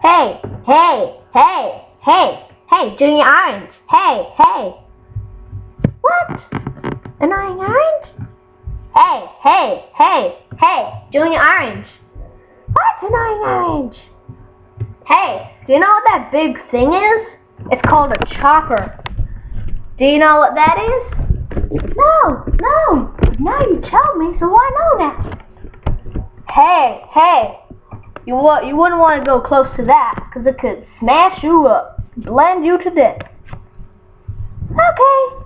Hey, hey, hey, hey, hey, Junior Orange. Hey, hey. What? Annoying Orange? Hey, hey, hey, hey, Junior Orange. What, Annoying Orange? Hey, do you know what that big thing is? It's called a chopper. Do you know what that is? No. Now you tell me, so I know that. Hey. You wouldn't want to go close to that, because it could smash you up, blend you to death. Okay.